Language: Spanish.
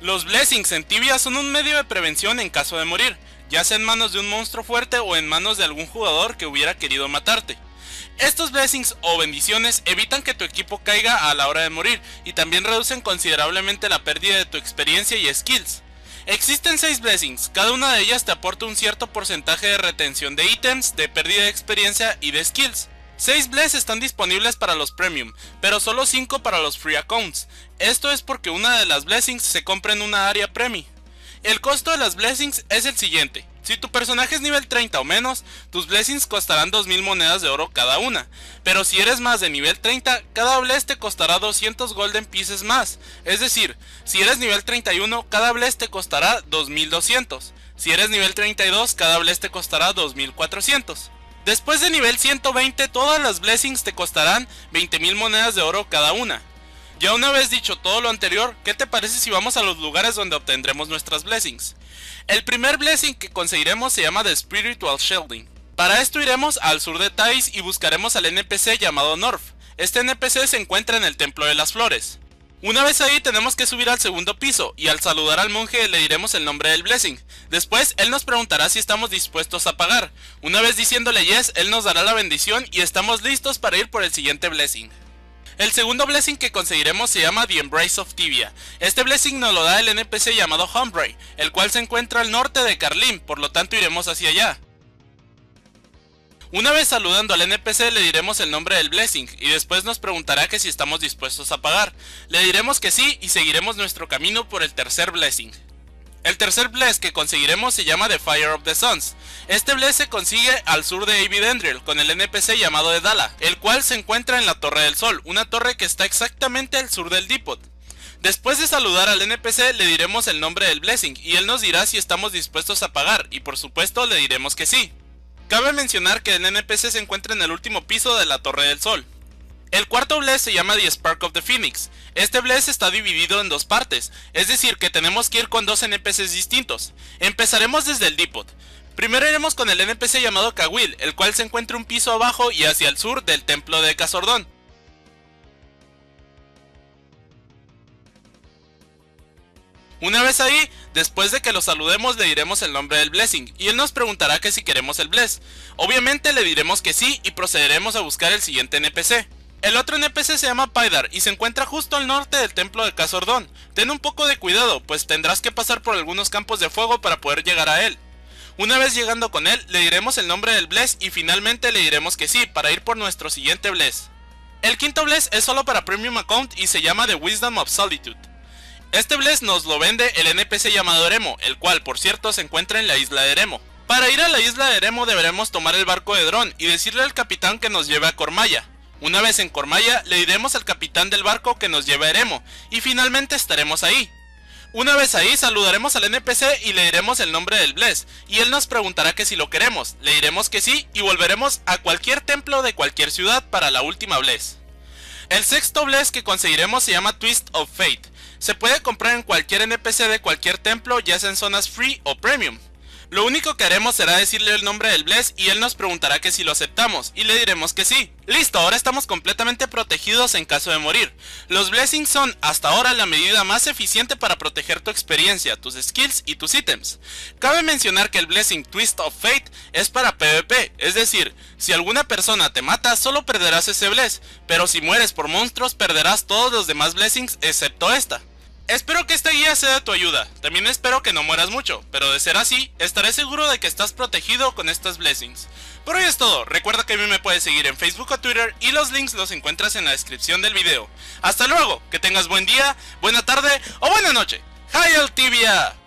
Los blessings en Tibia son un medio de prevención en caso de morir, ya sea en manos de un monstruo fuerte o en manos de algún jugador que hubiera querido matarte. Estos blessings o bendiciones evitan que tu equipo caiga a la hora de morir y también reducen considerablemente la pérdida de tu experiencia y skills. Existen 6 blessings, cada una de ellas te aporta un cierto porcentaje de retención de ítems, de pérdida de experiencia y de skills. 6 bless están disponibles para los premium, pero solo 5 para los free accounts. Esto es porque una de las blessings se compra en una área premium. El costo de las blessings es el siguiente: si tu personaje es nivel 30 o menos, tus blessings costarán 2000 monedas de oro cada una, pero si eres más de nivel 30, cada bless te costará 200 golden pieces más, es decir, si eres nivel 31, cada bless te costará 2200, si eres nivel 32, cada bless te costará 2400. Después de nivel 120, todas las blessings te costarán 20.000 monedas de oro cada una. Ya una vez dicho todo lo anterior, ¿qué te parece si vamos a los lugares donde obtendremos nuestras blessings? El primer blessing que conseguiremos se llama The Spiritual Shielding. Para esto iremos al sur de Thais y buscaremos al NPC llamado Norf. Este NPC se encuentra en el Templo de las Flores. Una vez ahí tenemos que subir al segundo piso y al saludar al monje le diremos el nombre del blessing. Después él nos preguntará si estamos dispuestos a pagar. Una vez diciéndole yes, él nos dará la bendición y estamos listos para ir por el siguiente blessing. El segundo blessing que conseguiremos se llama The Embrace of Tibia. Este blessing nos lo da el NPC llamado Humbray, el cual se encuentra al norte de Carlim, por lo tanto iremos hacia allá. Una vez saludando al NPC le diremos el nombre del blessing y después nos preguntará que si estamos dispuestos a pagar. Le diremos que sí y seguiremos nuestro camino por el tercer blessing. El tercer bless que conseguiremos se llama The Fire of the Suns. Este bless se consigue al sur de Avidendriel con el NPC llamado Edala, el cual se encuentra en la Torre del Sol, una torre que está exactamente al sur del Depot. Después de saludar al NPC le diremos el nombre del blessing y él nos dirá si estamos dispuestos a pagar y por supuesto le diremos que sí. Cabe mencionar que el NPC se encuentra en el último piso de la Torre del Sol. El cuarto bless se llama The Spark of the Phoenix. Este bless está dividido en dos partes, es decir que tenemos que ir con dos NPCs distintos. Empezaremos desde el Depot. Primero iremos con el NPC llamado Kawil, el cual se encuentra un piso abajo y hacia el sur del templo de Khazor-dûm. Una vez ahí, después de que lo saludemos le diremos el nombre del blessing y él nos preguntará que si queremos el bless. Obviamente le diremos que sí y procederemos a buscar el siguiente NPC. El otro NPC se llama Paidar y se encuentra justo al norte del templo de Khazor-dûm. Ten un poco de cuidado, pues tendrás que pasar por algunos campos de fuego para poder llegar a él. Una vez llegando con él, le diremos el nombre del bless y finalmente le diremos que sí, para ir por nuestro siguiente bless. El quinto bless es solo para Premium Account y se llama The Wisdom of Solitude. Este bless nos lo vende el NPC llamado Eremo, el cual por cierto se encuentra en la isla de Eremo. Para ir a la isla de Eremo deberemos tomar el barco de Dron y decirle al capitán que nos lleve a Cormaya. Una vez en Cormaya le diremos al capitán del barco que nos lleve a Eremo y finalmente estaremos ahí. Una vez ahí saludaremos al NPC y le diremos el nombre del bless y él nos preguntará que si lo queremos, le diremos que sí y volveremos a cualquier templo de cualquier ciudad para la última bless. El sexto bless que conseguiremos se llama Twist of Fate. Se puede comprar en cualquier NPC de cualquier templo, ya sea en zonas free o premium. Lo único que haremos será decirle el nombre del bless y él nos preguntará que si lo aceptamos y le diremos que sí. Listo, ahora estamos completamente protegidos en caso de morir. Los blessings son hasta ahora la medida más eficiente para proteger tu experiencia, tus skills y tus ítems. Cabe mencionar que el blessing Twist of Fate es para PvP, es decir, si alguna persona te mata solo perderás ese bless, pero si mueres por monstruos perderás todos los demás blessings excepto esta. Espero que esta guía sea de tu ayuda, también espero que no mueras mucho, pero de ser así, estaré seguro de que estás protegido con estas blessings. Por hoy es todo, recuerda que a mí me puedes seguir en Facebook o Twitter y los links los encuentras en la descripción del video. Hasta luego, que tengas buen día, buena tarde o buena noche. ¡Hail Tibia!